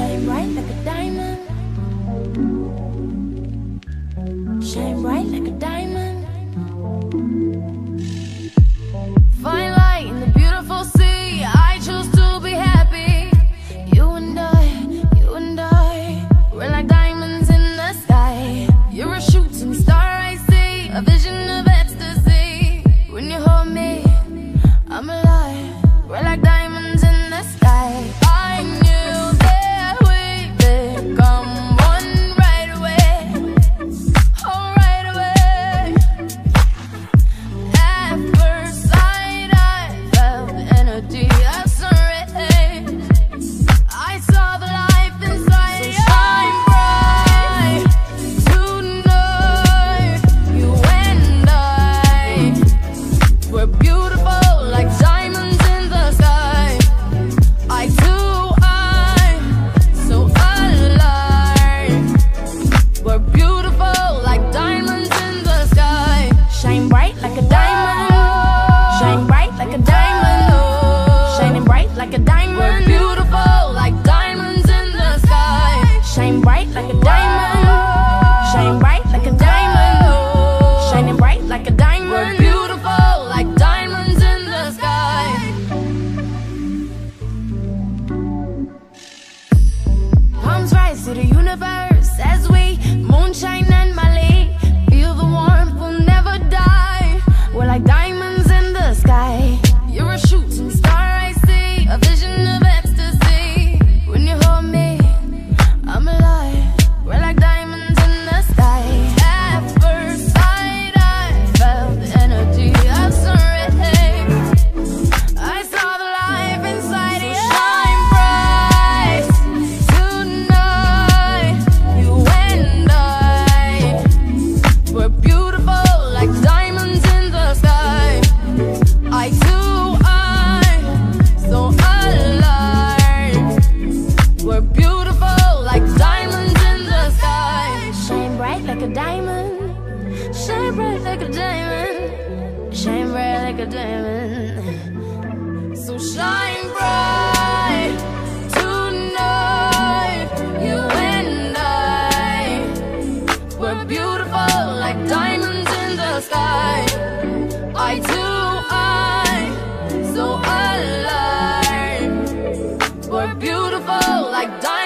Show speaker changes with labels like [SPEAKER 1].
[SPEAKER 1] Shine bright like a diamond. Shine bright like a diamond. Fine light in the beautiful sea. I choose to be happy. You and I, we're like diamonds in the sky. You're a shooting star I see, a vision of ecstasy. When you hold me, I'm alive. We're like diamonds in the sky. I knew that we'd become one right away. Oh, right away. At first sight, I felt the energy of sun rays. I saw the life inside you. Shine bright tonight. You and I, we're beautiful like diamonds in the sky. I too, I'm so alive. We're beautiful like diamonds in the sky. Shine bright like a diamond. Shine bright like a diamond. Shining bright like a diamond. We're beautiful like diamonds in the sky. Shine bright like a diamond. Shine bright like a diamond. Shining bright like a diamond. We're beautiful like diamonds in the sky. Palms rise to the universe as we moonshine and Mali. Feel the warmth, we'll never die. We're like diamonds in the sky. You're a shooting star I see, a vision of ecstasy. When you hold me, I'm alive. We're like diamonds in the sky. At first sight, I felt the energy of sun rays. I saw the life inside you. Shine bright tonight. You and I, we're beautiful like diamonds in the sky. I too, I'm so alive. We're beautiful like diamonds in the sky. Shine bright like a diamond. Shine bright like a diamond. Shine bright like a diamond. So shine bright tonight. You and I, we're beautiful like diamonds in the sky. I too, I'm so alive. We're beautiful like diamonds.